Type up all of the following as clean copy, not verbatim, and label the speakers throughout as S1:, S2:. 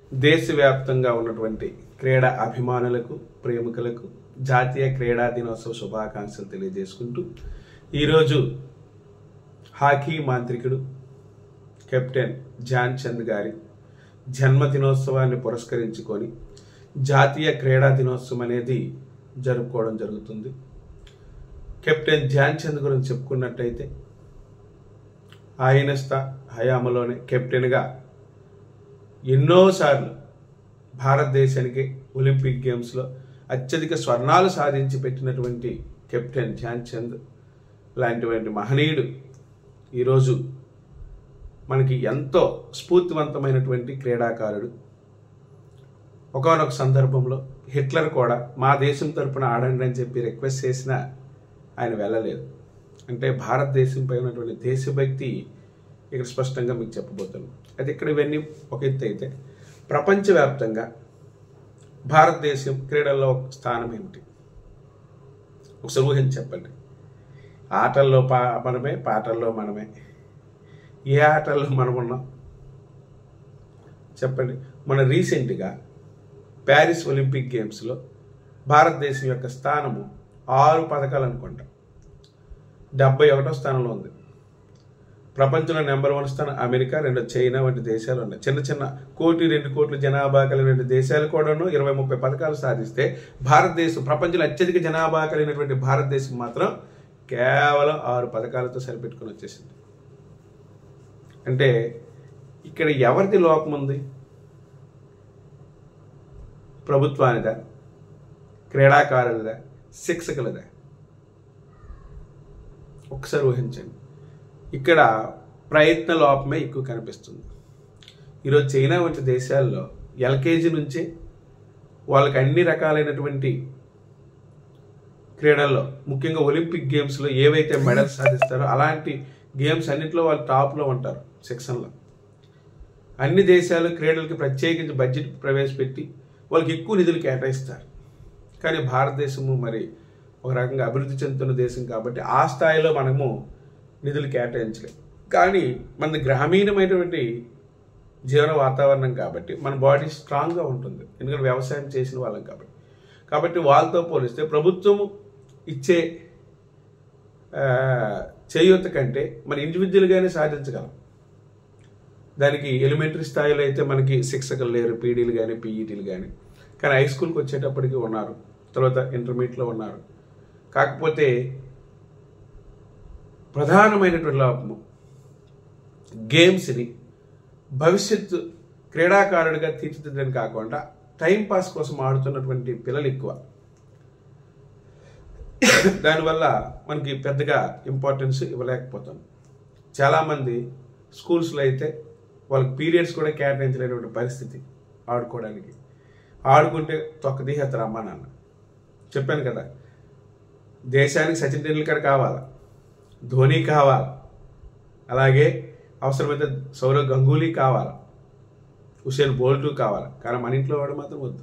S1: దేశవ్యాప్తంగా ఉన్నటువంటి క్రీడా అభిమానులకు ప్రేమికులకు జాతీయ క్రీడా దినోత్సవ శుభాకాంక్షలు తెలియజేసుకుంటూ ఈరోజు హాకీ మాంత్రికుడు కెప్టెన్ ధ్యాన్ చంద్ గారి జన్మదినోత్సవాన్ని పురస్కరించుకొని జాతీయ క్రీడా దినోత్సవం అనేది జరుపుకోవడం జరుగుతుంది. కెప్టెన్ ధ్యాన్ చంద్ గురించి చెప్పుకున్నట్టయితే ఆయన హయాంలోనే కెప్టెన్గా ఎన్నోసార్లు భారతదేశానికి ఒలింపిక్ గేమ్స్లో అత్యధిక స్వర్ణాలు సాధించి పెట్టినటువంటి కెప్టెన్ ధ్యాన్ చంద్ లాంటివంటి మహనీయుడు ఈరోజు మనకి ఎంతో స్ఫూర్తివంతమైనటువంటి క్రీడాకారుడు. ఒకానొక సందర్భంలో హిట్లర్ కూడా మా దేశం తరపున ఆడండి అని చెప్పి రిక్వెస్ట్ చేసినా ఆయన వెళ్ళలేదు. అంటే భారతదేశంపై ఉన్నటువంటి దేశభక్తి ఇక్కడ స్పష్టంగా మీకు చెప్పబోతున్నాను. అయితే ఇక్కడ ఇవన్నీ ఒక ఎత్తు అయితే ప్రపంచవ్యాప్తంగా భారతదేశం క్రీడల్లో స్థానం ఏమిటి ఒకసారి ఊహించి చెప్పండి. ఆటల్లో మనమే, పాటల్లో మనమే. ఏ ఆటల్లో మనం ఉన్నాం చెప్పండి. మన రీసెంట్గా ప్యారిస్ ఒలింపిక్ గేమ్స్లో భారతదేశం యొక్క స్థానము 6 పథకాలు అనుకుంటా 71వ స్థానంలో ఉంది. ప్రపంచంలో నెంబర్ 1 స్థానం అమెరికా, 2 చైనా వంటి దేశాలు ఉన్నాయి. చిన్న చిన్న 1-2 కోట్ల జనాభా కలిగిన దేశాలు కూడాను 20-30 పథకాలు సాధిస్తే భారతదేశం ప్రపంచంలో అత్యధిక జనాభా కలిగినటువంటి భారతదేశం మాత్రం కేవలం 6 పథకాలతో సరిపెట్టుకుని వచ్చేసింది. అంటే ఇక్కడ ఎవరిది లోపం ఉంది? ప్రభుత్వానిదా, క్రీడాకారులదా, శిక్షకులదా? ఒకసారి ఊహించండి. ఇక్కడ ప్రయత్న లోపమే ఎక్కువ కనిపిస్తుంది. ఈరోజు చైనా వంటి దేశాల్లో ఎల్కేజీ నుంచే వాళ్ళకి అన్ని రకాలైనటువంటి క్రీడల్లో ముఖ్యంగా ఒలింపిక్ గేమ్స్లో ఏవైతే మెడల్స్ సాధిస్తారో అలాంటి గేమ్స్ అన్నింటిలో వాళ్ళు టాప్లో ఉంటారు సెక్షన్లో. అన్ని దేశాలు క్రీడలకి ప్రత్యేకించి బడ్జెట్ ప్రవేశపెట్టి వాళ్ళకి ఎక్కువ నిధులు కేటాయిస్తారు. కానీ భారతదేశము మరి ఒక రకంగా అభివృద్ధి చెందుతున్న దేశం కాబట్టి ఆ స్థాయిలో మనము నిధులు కేటాయించలేము. కానీ మనది గ్రామీణమైనటువంటి జీవన వాతావరణం కాబట్టి మన బాడీ స్ట్రాంగ్గా ఉంటుంది. ఎందుకంటే వ్యవసాయం చేసిన వాళ్ళం కాబట్టి వాళ్ళతో పోలిస్తే ప్రభుత్వము ఇచ్చే చేయూత కంటే మన ఇండివిజువల్గానే సాధించగలం. దానికి ఎలిమెంటరీ స్థాయిలో అయితే మనకి శిక్షకులు లేరు, పీడీలు కానీ పీఈటీలు కానీ. కానీ హై స్కూల్కి వచ్చేటప్పటికి ఉన్నారు, తర్వాత ఇంటర్మీడియట్లో ఉన్నారు. కాకపోతే ప్రధానమైనటువంటి లోపము గేమ్స్ని భవిష్యత్తు క్రీడాకారుడిగా తీర్చిదిద్దడం కాకుండా టైంపాస్ కోసం ఆడుతున్నటువంటి పిల్లలు ఎక్కువ. దానివల్ల మనకి పెద్దగా ఇంపార్టెన్స్ ఇవ్వలేకపోతాం. చాలామంది స్కూల్స్లో అయితే వాళ్ళకి పీరియడ్స్ కూడా కేటాయించలేనటువంటి పరిస్థితి ఆడుకోవడానికి. ఆడుకుంటే తొక్కదీహేస్తారు అమ్మా నాన్న. చెప్పాను కదా, దేశానికి సచిన్ టెండూల్కర్ కావాలా, ధోని కావాలా, అలాగే అవసరమైతే సౌరవ్ గంగూలీ కావాలా, హుసేన్ బోల్ట్ కావాలా. కానీ మన ఇంట్లో వాడు మాత్రం వద్దు.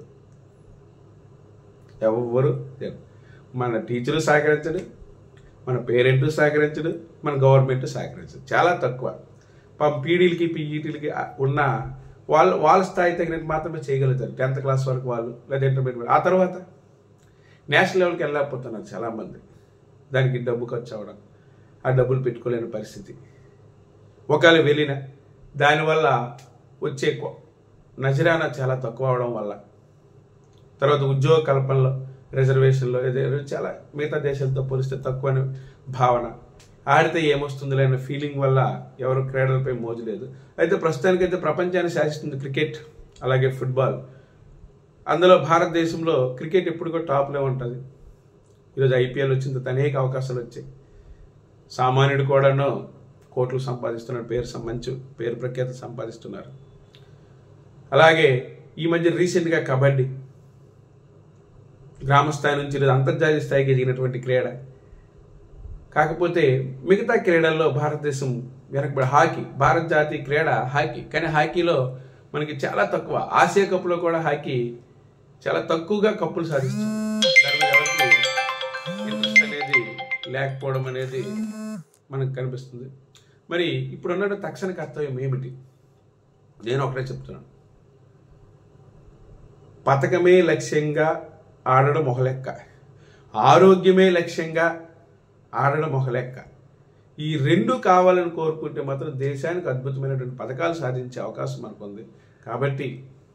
S1: ఎవరు మన టీచరు సహకరించడు, మన పేరెంటు సహకరించడు, మన గవర్నమెంట్ సహకరించడు. చాలా తక్కువ. పీడీలకి పీఈటీలకి ఉన్న వాళ్ళ స్థాయి తగినట్టు మాత్రమే చేయగలుగుతారు. 10th క్లాస్ వరకు వాళ్ళు, లేదా ఇంటర్మీడియట్. ఆ తర్వాత నేషనల్ లెవెల్కి వెళ్ళకపోతున్నారు చాలామంది. దానికి డబ్బు ఖర్చు అవ్వడం, ఆ డబ్బులు పెట్టుకోలేని పరిస్థితి. ఒకవేళ వెళ్ళిన దానివల్ల వచ్చే నజరానా చాలా తక్కువ అవడం వల్ల, తర్వాత ఉద్యోగ కల్పనలో రిజర్వేషన్లో చాలా మిగతా దేశాలతో పోలిస్తే తక్కువ అనే భావన, ఆడితే ఏమొస్తుందిలే అనే ఫీలింగ్ వల్ల ఎవరు క్రీడలపై మోజు లేదు. అయితే ప్రస్తుతానికైతే ప్రపంచాన్ని శాసిస్తుంది క్రికెట్, అలాగే ఫుట్బాల్. అందులో భారతదేశంలో క్రికెట్ ఎప్పుడు కూడా టాప్లో ఉంటుంది. ఈరోజు ఐపీఎల్ వచ్చిన తర్వాత అనేక అవకాశాలు వచ్చాయి. సామాన్యుడు కూడాను కోట్లు సంపాదిస్తున్నారు, మంచి పేరు ప్రఖ్యాత సంపాదిస్తున్నారు. అలాగే ఈ మధ్య రీసెంట్గా కబడ్డీ గ్రామస్థాయి నుంచి అంతర్జాతీయ స్థాయికి ఎదిగినటువంటి క్రీడ. కాకపోతే మిగతా క్రీడల్లో భారతదేశం వెనకబడి. హాకీ భారత జాతీయ క్రీడ హాకీ, కానీ హాకీలో మనకి చాలా తక్కువ. ఆసియా కప్లో కూడా హాకీ చాలా తక్కువగా కప్పులు సాధిస్తుంది. దాని మీద ఎవరికి ఇంట్రెస్ట్ అనేది లేకపోవడం అనేది మనకు కనిపిస్తుంది. మరి ఇప్పుడు ఉన్నట్టు తక్షణ కర్తవ్యం ఏమిటి? నేను ఒకటే చెప్తున్నాను. పథకమే లక్ష్యంగా ఆడడం ఒక లెక్క, ఆరోగ్యమే లక్ష్యంగా ఆడడం ఒక లెక్క. ఈ రెండు కావాలని కోరుకుంటే మాత్రం దేశానికి అద్భుతమైనటువంటి పథకాలు సాధించే అవకాశం మనకు ఉంది. కాబట్టి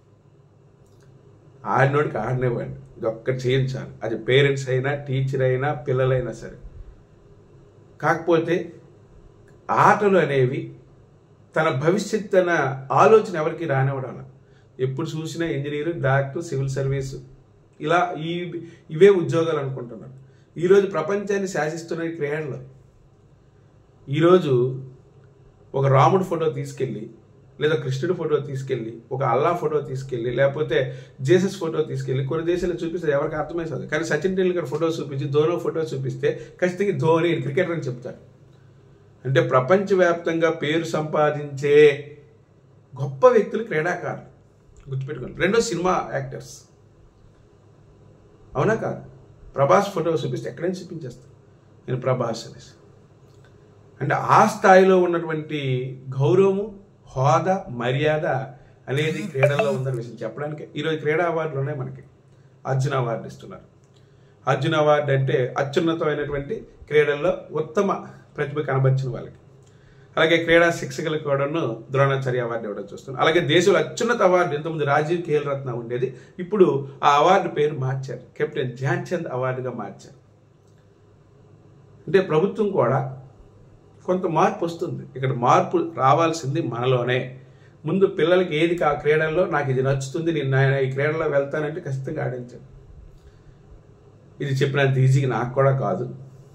S1: ఆడినోడికి ఆడనివ్వండి, ఇది ఒక్కటి చేయించాలి. అది పేరెంట్స్ అయినా, టీచర్ అయినా, పిల్లలైనా సరే. కాకపోతే ఆటలు అనేవి తన భవిష్యత్తు అన్న ఆలోచన ఎవరికి రానివ్వడం. ఎప్పుడు చూసినా ఇంజనీరు, డాక్టర్, సివిల్ సర్వీసు ఇలా ఇవే ఉద్యోగాలు అనుకుంటున్నారు. ఈరోజు ప్రపంచాన్ని శాసిస్తున్న క్రీడలు. ఈరోజు ఒక రాముడి ఫోటో తీసుకెళ్ళి, లేదా కృష్ణుడి ఫోటో తీసుకెళ్ళి, ఒక అల్లా ఫోటో తీసుకెళ్ళి, లేకపోతే జీసస్ ఫోటో తీసుకెళ్ళి కొన్ని దేశాలు చూపిస్తే ఎవరికి అర్థమైంది. కానీ సచిన్ టెండూల్కర్ ఫోటో చూపించి, ధోని ఫోటో చూపిస్తే ఖచ్చితంగా ధోని క్రికెటర్ అని చెప్తారు. అంటే ప్రపంచవ్యాప్తంగా పేరు సంపాదించే గొప్ప వ్యక్తులు క్రీడాకారులు, గుర్తుపెట్టుకోండి. రెండో సినిమా యాక్టర్స్, అవునా కాదు? ప్రభాస్ ఫోటో చూపిస్తే ఎక్కడైనా చూపించేస్తాను నేను ప్రభాస్ అనేసి. అంటే ఆ స్థాయిలో ఉన్నటువంటి గౌరవము, హోదా, మర్యాద అనేది క్రీడల్లో ఉందనే విషయం చెప్పడానికి ఈరోజు క్రీడా అవార్డులు ఉన్నాయి. మనకి అర్జున అవార్డు ఇస్తున్నారు. అర్జున అవార్డు అంటే అత్యున్నతమైనటువంటి క్రీడల్లో ఉత్తమ ప్రతిభ కనబర్చిన వాళ్ళకి. అలాగే క్రీడా శిక్షకులకు కూడాను ద్రోణాచార్య అవార్డు ఇవ్వడం చూస్తున్నాం. అలాగే దేశంలో అత్యున్నత అవార్డు ఇంతకుముందు రాజీవ్ ఖేల్ రత్న ఉండేది, ఇప్పుడు ఆ అవార్డు పేరు మార్చారు, కెప్టెన్ ధ్యాన్ చంద్ అవార్డుగా మార్చారు. అంటే ప్రభుత్వం కూడా కొంత మార్పు వస్తుంది. ఇక్కడ మార్పు రావాల్సింది మనలోనే. ముందు పిల్లలకి ఏది క్రీడల్లో నాకు ఇది నచ్చుతుంది, నేను ఈ క్రీడలో వెళ్తానంటే ఖచ్చితంగా ఆడించాను. ఇది చెప్పినంత ఈజీగా నాకు కూడా కాదు.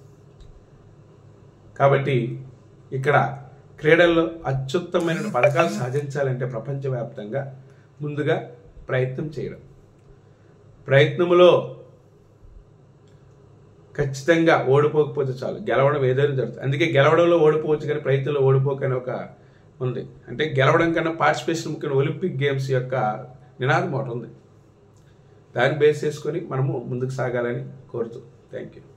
S1: కాబట్టి ఇక్కడ క్రీడల్లో అత్యుత్తమైన పథకాలు సాధించాలంటే ప్రపంచవ్యాప్తంగా ముందుగా ప్రయత్నం చేయడం. ప్రయత్నంలో ఖచ్చితంగా ఓడిపోకపోతే చాలు, గెలవడం ఏదైనా జరుగుతుంది. అందుకే గెలవడంలో ఓడిపోవచ్చు కానీ ప్రయత్నంలో ఓడిపోకని ఒక ఉంది. అంటే గెలవడం కన్నా పార్టిసిపేషన్ ముఖ్యం. ఒలింపిక్ గేమ్స్ యొక్క నినాదం ఒకటి ఉంది. దాన్ని బేస్ చేసుకొని మనము ముందుకు సాగాలని కోరుతూ థ్యాంక్ యూ.